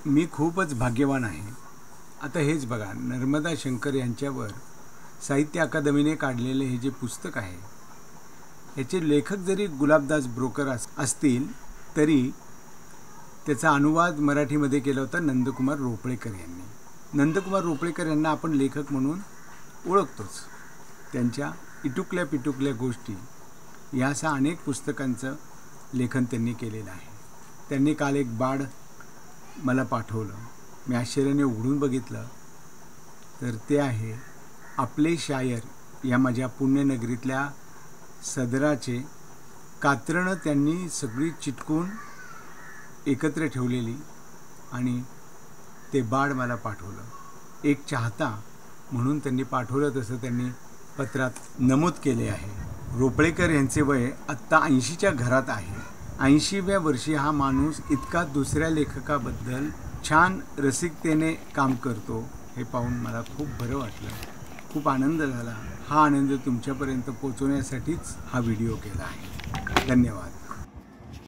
मी खूपच भाग्यवान आहे। आता हेच बघा, नर्मदा शंकर यांच्यावर साहित्य अकादमीने काढलेले हे जे पुस्तक आहे, याचे लेखक जरी गुलाबदास ब्रोकर असतील तरी त्याचा अनुवाद मराठीमध्ये केला होता नंदकुमार रोपळेकर यांनी। नंदकुमार रोपळेकर यांना आपण लेखक म्हणून ओळखतोच। त्यांच्या इटुकल्या पिटुकल्या गोष्टी यासह अनेक पुस्तकांचं लेखन त्यांनी केलेलं आहे। त्यांनी काल एक बाळ मला पाठवलं, मी आश्चर्याने उघडून बघितलं तर ते आहे आपले शायर या माझ्या पुण्यनगरीतल्या सदराचे कात्रणं त्यांनी सगळी चिटकून एकत्र ठेवलेली आणि ते बाळ मला पाठवलं। एक चाहता म्हणून त्यांनी पाठवलं, तसं त्यांनी पत्रात नमूद केले आहे। रोपळेकर यांचे वय आत्ता 80च्या घरात आहे। 80व्या वर्षी हा माणूस इतका दुसऱ्या लेखकाबद्दल छान रसिकतेने काम करतो हे पाहून मला खूप बरं वाटलं, खूप आनंद झाला। हा आनंद तुमच्यापर्यंत पोहोचवण्यासाठीच हा व्हिडिओ केला आहे। धन्यवाद।